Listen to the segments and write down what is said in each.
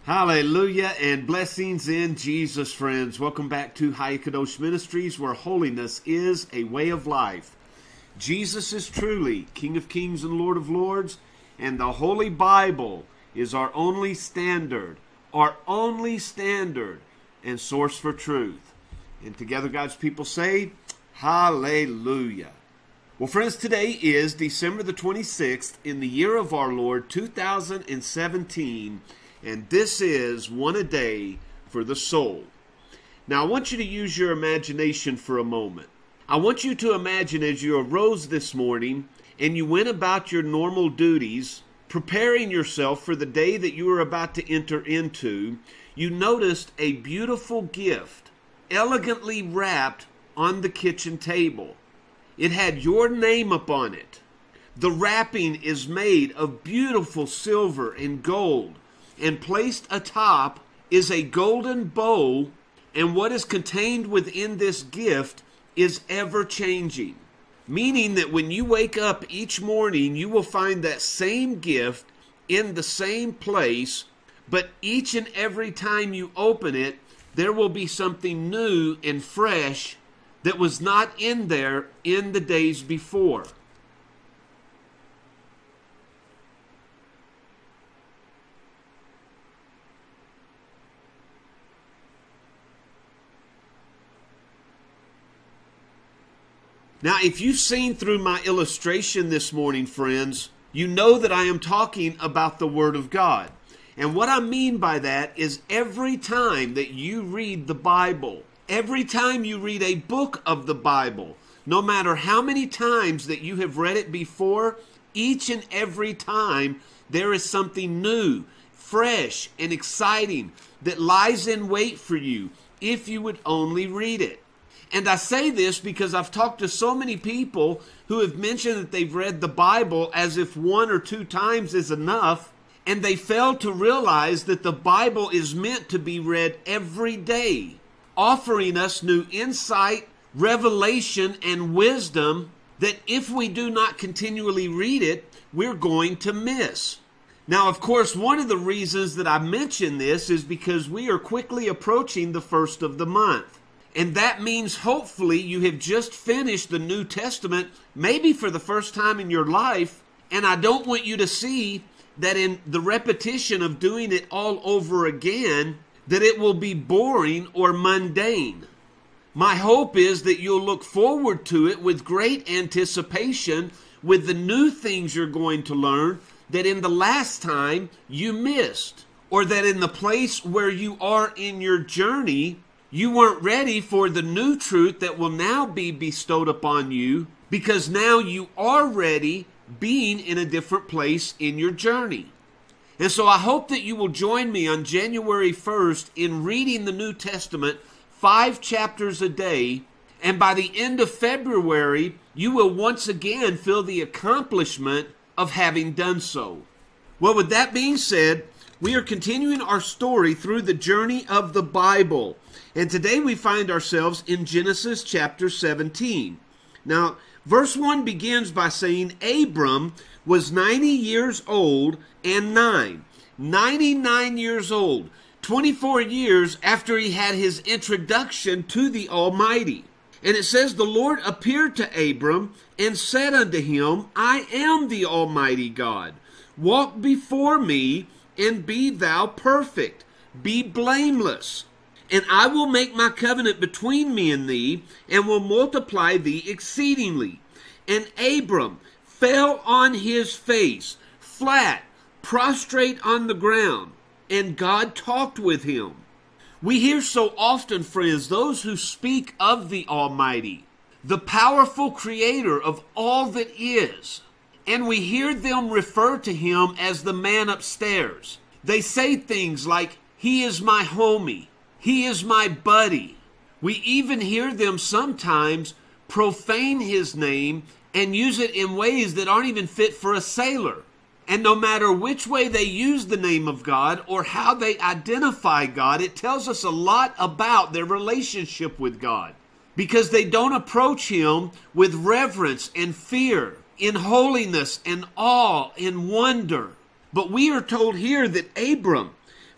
Hallelujah and blessings in Jesus, friends. Welcome back to Hayakadosh Kadosh Ministries, where holiness is a way of life. Jesus is truly King of Kings and Lord of Lords, and the Holy Bible is our only standard and source for truth. And together God's people say, Hallelujah. Well, friends, today is December the 26th in the year of our Lord, 2017, and this is one a day for the soul. Now, I want you to use your imagination for a moment. I want you to imagine as you arose this morning and you went about your normal duties, preparing yourself for the day that you were about to enter into, you noticed a beautiful gift, elegantly wrapped on the kitchen table. It had your name upon it. The wrapping is made of beautiful silver and gold, and placed atop is a golden bowl, and what is contained within this gift is ever-changing. Meaning that when you wake up each morning, you will find that same gift in the same place, but each and every time you open it, there will be something new and fresh that was not in there in the days before. Now, if you've seen through my illustration this morning, friends, you know that I am talking about the Word of God. And what I mean by that is every time that you read the Bible, every time you read a book of the Bible, no matter how many times that you have read it before, each and every time there is something new, fresh, and exciting that lies in wait for you if you would only read it. And I say this because I've talked to so many people who have mentioned that they've read the Bible as if one or two times is enough, and they fail to realize that the Bible is meant to be read every day, offering us new insight, revelation, and wisdom that if we do not continually read it, we're going to miss. Now, of course, one of the reasons that I mention this is because we are quickly approaching the first of the month. And that means hopefully you have just finished the New Testament, maybe for the first time in your life. And I don't want you to see that in the repetition of doing it all over again, that it will be boring or mundane. My hope is that you'll look forward to it with great anticipation with the new things you're going to learn that in the last time you missed, or that in the place where you are in your journey, you weren't ready for the new truth that will now be bestowed upon you, because now you are ready, being in a different place in your journey. And so I hope that you will join me on January 1st in reading the New Testament 5 chapters a day, and by the end of February, you will once again feel the accomplishment of having done so. Well, with that being said, we are continuing our story through the journey of the Bible. And today we find ourselves in Genesis chapter 17. Now, verse 1 begins by saying, Abram was 90 years old and 99 years old, 24 years after he had his introduction to the Almighty. And it says, the Lord appeared to Abram and said unto him, I am the Almighty God. Walk before me and be thou perfect. Be blameless. And I will make my covenant between me and thee, and will multiply thee exceedingly. And Abram fell on his face, flat, prostrate on the ground, and God talked with him. We hear so often, friends, those who speak of the Almighty, the powerful creator of all that is, and we hear them refer to him as the man upstairs. They say things like, he is my homie. He is my buddy. We even hear them sometimes profane his name and use it in ways that aren't even fit for a sailor. And no matter which way they use the name of God or how they identify God, it tells us a lot about their relationship with God, because they don't approach him with reverence and fear, in holiness and awe and wonder. But we are told here that Abram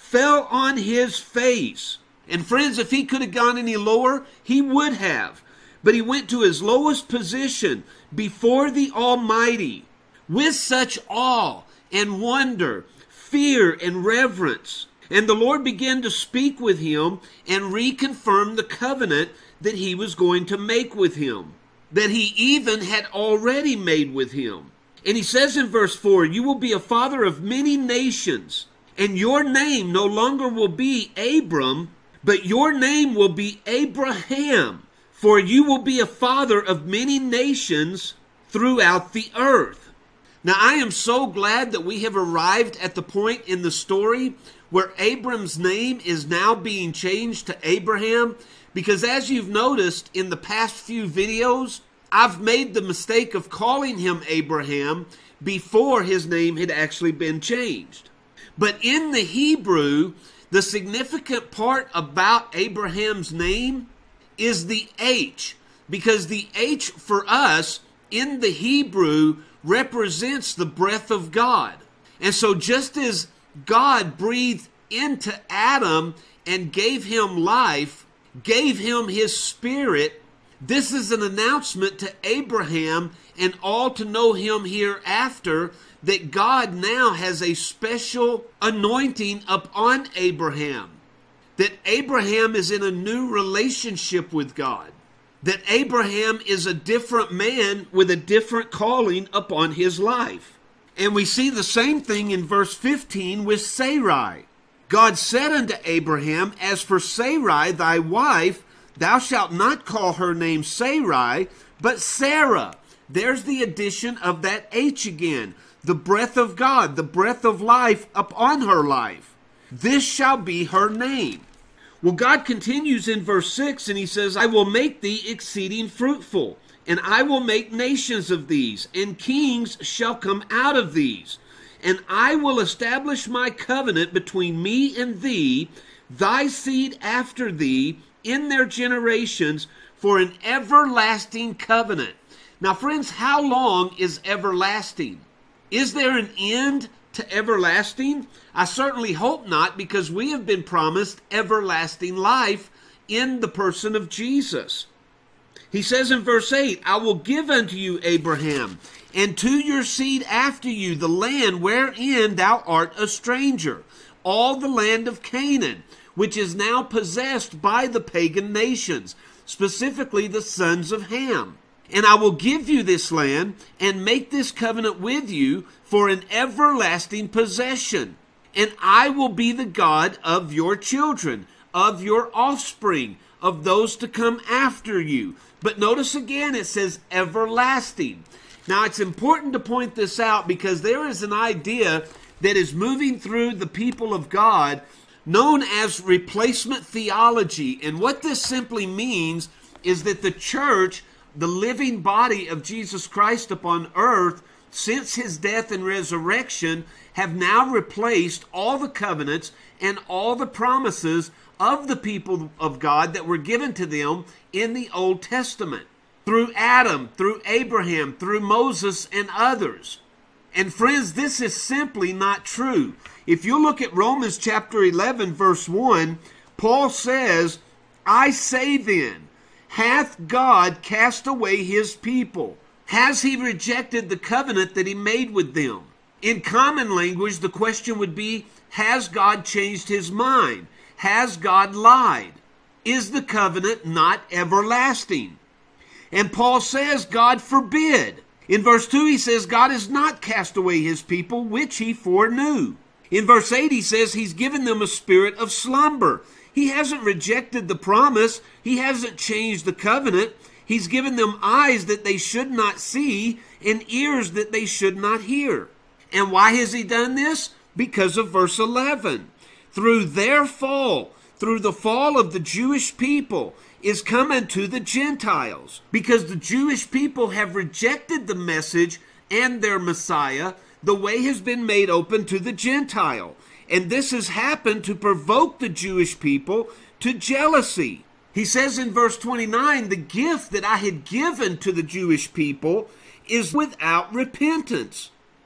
fell on his face. And friends, if he could have gone any lower, he would have. But he went to his lowest position before the Almighty with such awe and wonder, fear and reverence. And the Lord began to speak with him and reconfirm the covenant that he was going to make with him, that he even had already made with him. And he says in verse 4, "You will be a father of many nations, and your name no longer will be Abram, but your name will be Abraham, for you will be a father of many nations throughout the earth." Now, I am so glad that we have arrived at the point in the story where Abram's name is now being changed to Abraham, because as you've noticed in the past few videos, I've made the mistake of calling him Abraham before his name had actually been changed. But in the Hebrew, the significant part about Abraham's name is the H, because the H for us in the Hebrew represents the breath of God. And so just as God breathed into Adam and gave him life, gave him his spirit, this is an announcement to Abraham and all to know him hereafter that God now has a special anointing upon Abraham, that Abraham is in a new relationship with God, that Abraham is a different man with a different calling upon his life. And we see the same thing in verse 15 with Sarai. God said unto Abraham, "As for Sarai thy wife, thou shalt not call her name Sarai, but Sarah." There's the addition of that H again. The breath of God, the breath of life upon her life. This shall be her name. Well, God continues in verse 6 and he says, "I will make thee exceeding fruitful, and I will make nations of these, and kings shall come out of these. And I will establish my covenant between me and thee, thy seed after thee, in their generations, for an everlasting covenant." Now, friends, how long is everlasting? Is there an end to everlasting? I certainly hope not, because we have been promised everlasting life in the person of Jesus. He says in verse 8, "I will give unto you, Abraham, and to your seed after you, the land wherein thou art a stranger, all the land of Canaan, which is now possessed by the pagan nations, specifically the sons of Ham. And I will give you this land, and make this covenant with you for an everlasting possession. And I will be the God of your children, of your offspring, of those to come after you." But notice again, it says everlasting. Now, it's important to point this out because there is an idea that is moving through the people of God known as replacement theology. And what this simply means is that the church, the living body of Jesus Christ upon earth, since his death and resurrection, have now replaced all the covenants and all the promises of the people of God that were given to them in the Old Testament, through Adam, through Abraham, through Moses and others. And friends, this is simply not true. If you look at Romans chapter 11, verse 1, Paul says, "I say then, hath God cast away his people? Has he rejected the covenant that he made with them?" In common language, the question would be, has God changed his mind? Has God lied? Is the covenant not everlasting? And Paul says, God forbid. In verse 2, he says, God has not cast away his people, which he foreknew. In verse 8, he says he's given them a spirit of slumber. He hasn't rejected the promise. He hasn't changed the covenant. He's given them eyes that they should not see and ears that they should not hear. And why has he done this? Because of verse 11. Through their fall, through the fall of the Jewish people, is coming to the Gentiles. Because the Jewish people have rejected the message and their Messiah, the way has been made open to the Gentile. And this has happened to provoke the Jewish people to jealousy. He says in verse 29, the gift that I had given to the Jewish people is without repentance.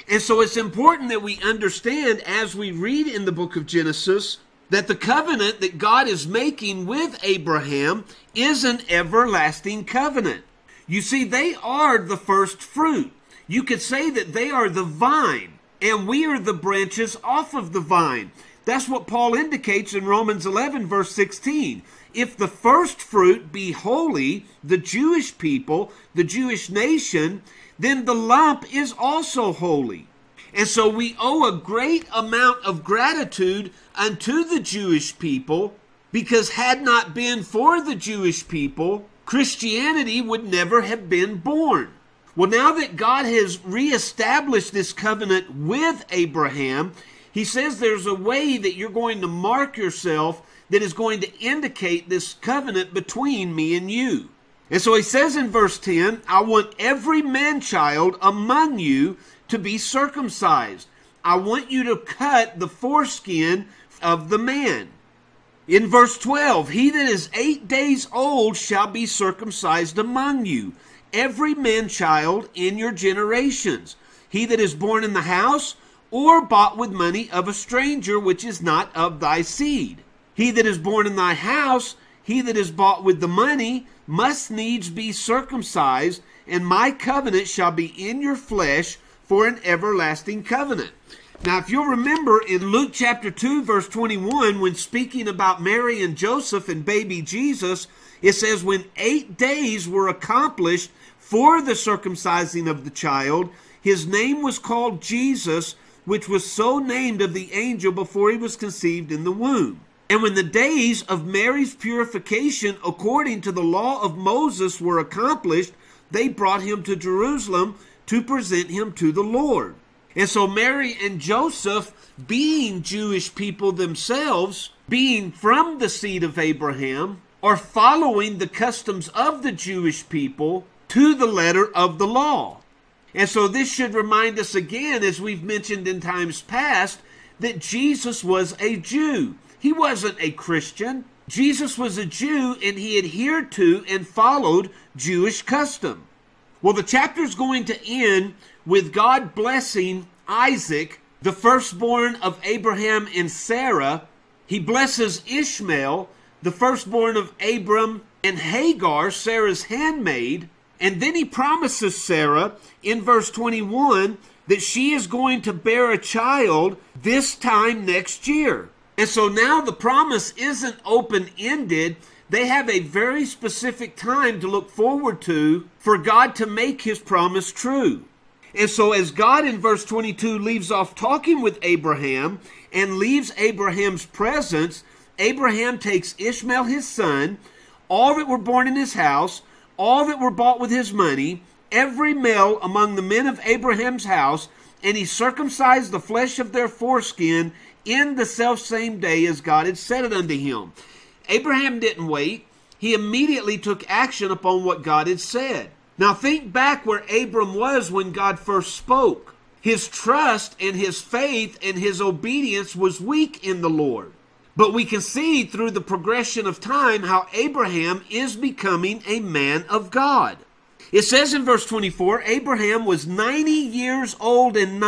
And so it's important that we understand as we read in the book of Genesis that the covenant that God is making with Abraham is an everlasting covenant. You see, they are the first fruit. You could say that they are the vine, and we are the branches off of the vine. That's what Paul indicates in Romans 11, verse 16. If the first fruit be holy, the Jewish people, the Jewish nation, then the lump is also holy. And so we owe a great amount of gratitude unto the Jewish people, because had not been for the Jewish people, Christianity would never have been born. Well, now that God has reestablished this covenant with Abraham, he says there's a way that you're going to mark yourself that is going to indicate this covenant between me and you. And so he says in verse 10, I want every man-child among you to be circumcised. I want you to cut the foreskin of the man. In verse 12, he that is 8 days old shall be circumcised among you, every man-child in your generations. He that is born in the house or bought with money of a stranger, which is not of thy seed. He that is born in thy house, he that is bought with the money, must needs be circumcised, and my covenant shall be in your flesh for an everlasting covenant. Now, if you'll remember in Luke chapter 2, verse 21, when speaking about Mary and Joseph and baby Jesus, it says, when 8 days were accomplished for the circumcising of the child, his name was called Jesus, which was so named of the angel before he was conceived in the womb. And when the days of Mary's purification according to the law of Moses were accomplished, they brought him to Jerusalem to present him to the Lord. And so Mary and Joseph, being Jewish people themselves, being from the seed of Abraham, are following the customs of the Jewish people to the letter of the law. And so this should remind us again, as we've mentioned in times past, that Jesus was a Jew. He wasn't a Christian. Jesus was a Jew, and he adhered to and followed Jewish custom. Well, the chapter is going to end with God blessing Isaac, the firstborn of Abraham and Sarah. He blesses Ishmael, the firstborn of Abram and Hagar, Sarah's handmaid. And then he promises Sarah in verse 21 that she is going to bear a child this time next year. And so now the promise isn't open-ended. They have a very specific time to look forward to for God to make his promise true. And so as God in verse 22 leaves off talking with Abraham and leaves Abraham's presence, Abraham takes Ishmael his son, all that were born in his house, all that were bought with his money, every male among the men of Abraham's house, and he circumcised the flesh of their foreskin in the selfsame day as God had said it unto him. Abraham didn't wait. He immediately took action upon what God had said. Now think back where Abram was when God first spoke. His trust and his faith and his obedience was weak in the Lord. But we can see through the progression of time how Abraham is becoming a man of God. It says in verse 24, Abraham was 90 years old and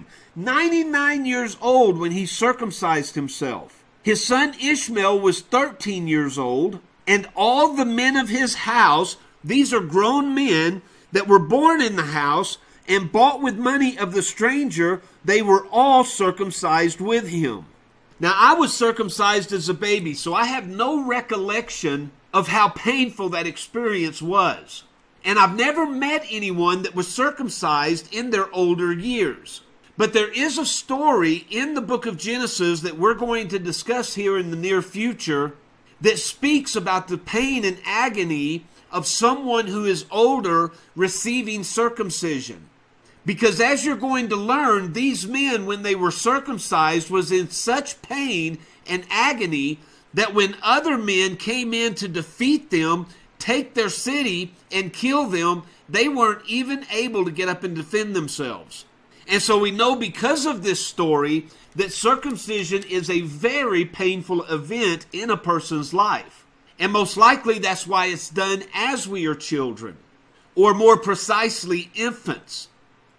99 years old when he circumcised himself. His son Ishmael was 13 years old, and all the men of his house, these are grown men that were born in the house and bought with money of the stranger, they were all circumcised with him. Now, I was circumcised as a baby, so I have no recollection of how painful that experience was. And I've never met anyone that was circumcised in their older years. But there is a story in the book of Genesis that we're going to discuss here in the near future that speaks about the pain and agony of someone who is older receiving circumcision. Because as you're going to learn, these men, when they were circumcised, was in such pain and agony that when other men came in to defeat them, take their city, and kill them, they weren't even able to get up and defend themselves. And so we know because of this story that circumcision is a very painful event in a person's life. And most likely that's why it's done as we are children, or more precisely, infants.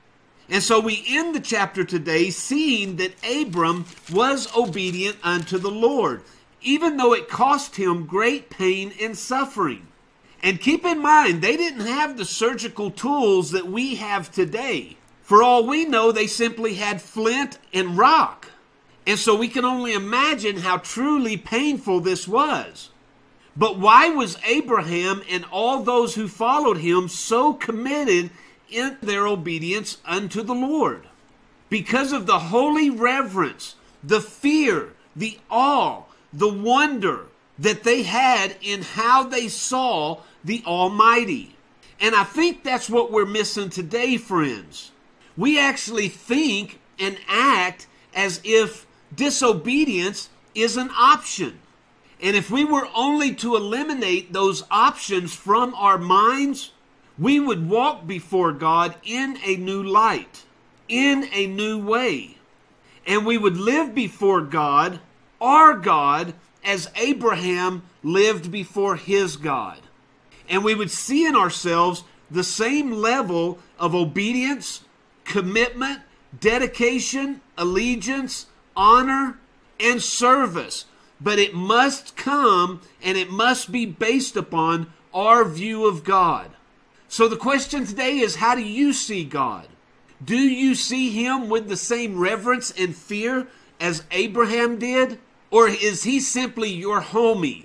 And so we end the chapter today seeing that Abram was obedient unto the Lord, even though it cost him great pain and suffering. And keep in mind, they didn't have the surgical tools that we have today. For all we know, they simply had flint and rock. And so we can only imagine how truly painful this was. But why was Abraham and all those who followed him so committed in their obedience unto the Lord? Because of the holy reverence, the fear, the awe, the wonder that they had in how they saw the Almighty. And I think that's what we're missing today, friends. We actually think and act as if disobedience is an option. And if we were only to eliminate those options from our minds, we would walk before God in a new light, in a new way. And we would live before God, our God, as Abraham lived before his God. And we would see in ourselves the same level of obedience, commitment, dedication, allegiance, honor, and service. But it must come and it must be based upon our view of God. So the question today is, how do you see God? Do you see him with the same reverence and fear as Abraham did? Or is he simply your homie,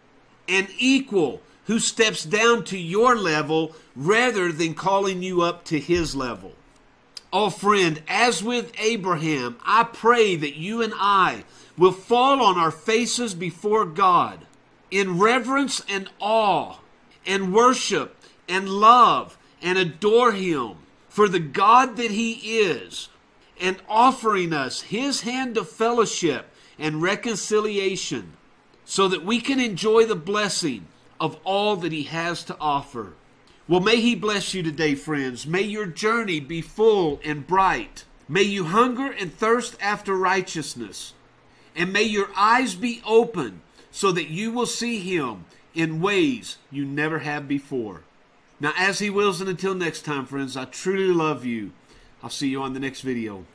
an equal who steps down to your level rather than calling you up to his level? Oh, friend, as with Abraham, I pray that you and I will fall on our faces before God in reverence and awe and worship and love and adore him for the God that he is, and offering us his hand of fellowship and reconciliation so that we can enjoy the blessing of all that he has to offer. Well, may he bless you today, friends. May your journey be full and bright. May you hunger and thirst after righteousness. And may your eyes be open so that you will see him in ways you never have before. Now, as he wills, and until next time, friends, I truly love you. I'll see you on the next video.